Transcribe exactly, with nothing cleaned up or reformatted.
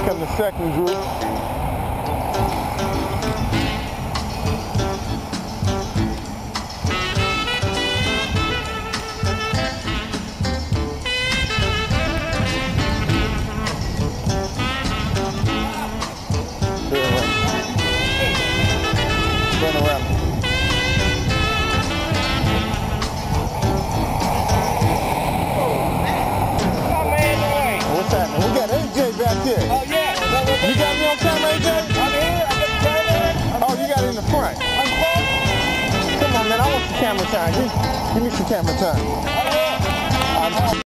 come the second group. Turn around. What's happening? We got A J back here. Oh, yeah. You got me on camera, A J? I'm here. I got the camera. Oh, you got it in the front. I'm close. Come on, man. I want some camera time. Give, give me some camera time. Oh, yeah.